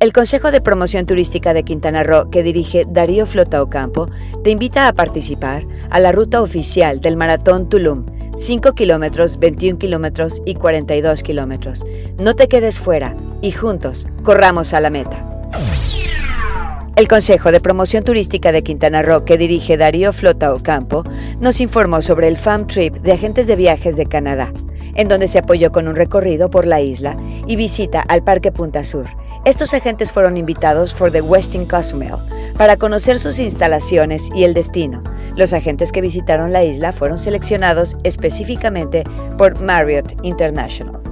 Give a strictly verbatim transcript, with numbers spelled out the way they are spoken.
El Consejo de Promoción Turística de Quintana Roo, que dirige Darío Flota Ocampo, te invita a participar a la ruta oficial del Maratón Tulum, cinco kilómetros, veintiún kilómetros y cuarenta y dos kilómetros. No te quedes fuera y juntos corramos a la meta. El Consejo de Promoción Turística de Quintana Roo, que dirige Darío Flota Ocampo, nos informó sobre el Fam Trip de Agentes de Viajes de Canadá, en donde se apoyó con un recorrido por la isla y visita al Parque Punta Sur. Estos agentes fueron invitados por The Westin Cozumel para conocer sus instalaciones y el destino. Los agentes que visitaron la isla fueron seleccionados específicamente por Marriott International.